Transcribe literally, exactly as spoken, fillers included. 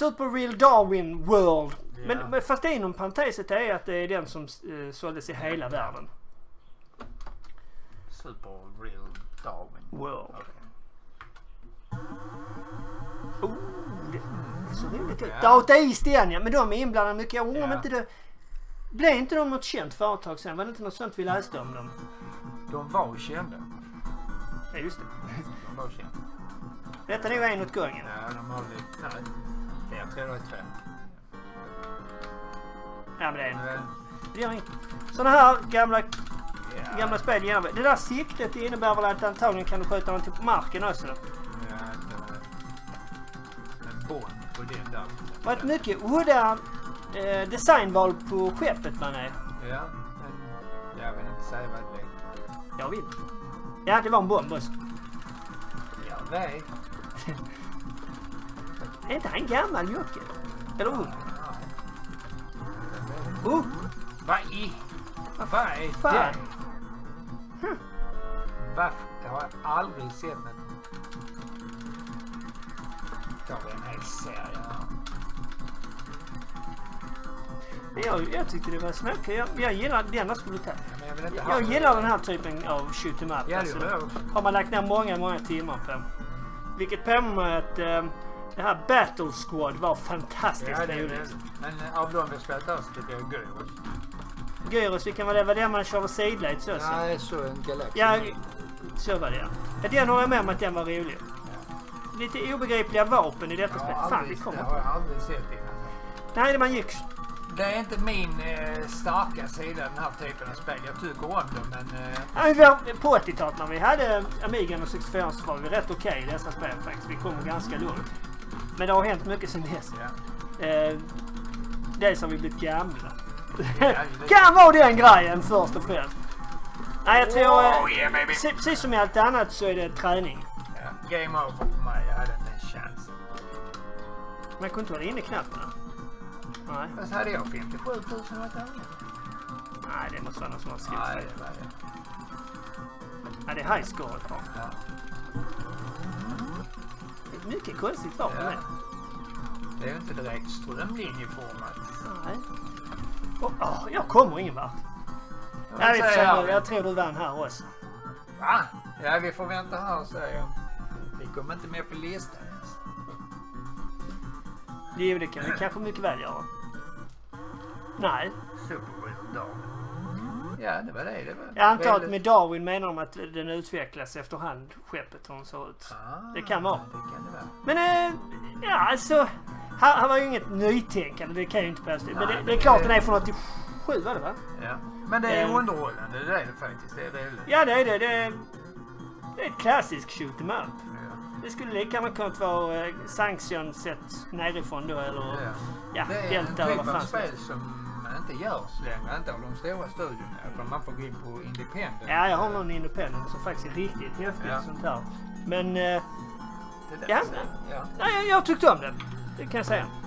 Super Real Darwin World. Ja. Men, men fast det är inom parenteset är att det är den som uh, såldes i hela världen. Super Real Darwin World. Okay. Oh, det så roligt ut. Ja. Data East igen, ja. Men de är inblandade mycket. Jag undrar om Ja. inte det... Blev inte de något känt företag sen? Var det inte något sånt vi läste om dem? De var kända. Ja, just det. De var kända. Detta är nog en åt gången. Ja, de har lite... Nej. Det jag tror det är två. Ja, men det är en. Men, Det gör inget. Sådana här gamla, ja. gamla spel genom. Det där siktet innebär väl att antagligen kan du skjuta någonting på marken också. Ja, det var en bomb på den där. Det var ett mycket udda eh, designval på skeppet man är. Ja, men jag vill inte säga vad det är. Jag vill. Ja, det var en bomb också. Ja, nej. Är inte han gammal Jocke? Eller ung? Oh, Vad i... Vad är fan. det? Hm. Varför? Jag har aldrig sett något. Det var en hel serie här. Jag, jag tyckte det var smäckligt. Jag, jag gillar den skulle ta. Ja, men jag vill inte ha Jag det. gillar den här typen av shoot 'em up. Ja, Alltså, det gör har man lagt ner många, många timmar på. Vilket påminner mig att eh, det här Battle Squad var fantastiskt Ja, det är roligt. det. Men eh, av dem vi spelat här så tycker jag Gyros. Gyros, vilken var det? Var det man körde sidlights också? Ja, det är så en Galaxy. Ja, så var det ja. Ja, den har jag med om att den var rolig. Lite obegripliga vapen i detta spel. Fan, det kommer det inte. har jag aldrig sett innan. Nej, det man gick. Det är inte min eh, starka sida, den här typen av spel. Jag tycker om dem, men... Eh, Ja, vi var, på åttiotalet när vi hade Amigan och sextiofyra så var vi rätt okej okay i dessa spel faktiskt. Vi kom ganska långt. Men det har hänt mycket sedan dess. ja. Eh, dels har vi blivit gamla. Ja, Kan vara den grejen först och främst. Nej, jag tror... eh, Oh, yeah, baby. precis, precis som i allt annat så är det träning. Ja, game over på mig. Jag hade inte en chans. Man kunde inte vara inne i knapparna. Nej. Men så hade jag femtiosju tusen åt det. Nej, det måste vara någon som har skrivit Nej, fel. det var det. Ja, det är high score ett par. Ja. Det är mycket konstigt vapen Ja. med. Det är ju inte direkt strömlinjeformat. Nej. Oh, oh, jag kommer ingen vart. Jag Jag, vet, säga, jag, jag tror du vann här också. Va? Ja, vi får vänta här, säger jag. Vi kommer inte med på listan ens. Det, det kan vi kanske mycket väl göra. Nej. Super Darwin. Ja, det var det. det var Jag antar att väldigt- med Darwin menar de att den utvecklas efterhand, skeppet hon såg ut. Ah, Det kan vara. Det kan det vara. Men äh, ja, alltså. Här, här var ju inget nytänkande, det kan jag ju inte påstå. Men Nej, det, men det är det- klart den är från åttiosju, var det va? Ja. Men det är Eh. underhållande, det är det faktiskt. Det är roligt. Ja, det är det. Det är, det är ett klassiskt shoot 'em up. Ja. Det skulle lika gärna kunnat vara eh, Sanction sett nerifrån då, eller Ja. ja, Det är en Delta eller typ vad av fan som spel helst. som inte görs längre, inte av de stora studierna. Utan man får gå in på independent. Ja, jag har någon independent som faktiskt är riktigt häftigt Ja. sånt här. Men, eh, Det där, ja, ja. nej, jag, jag tyckte om det. Det kan jag säga.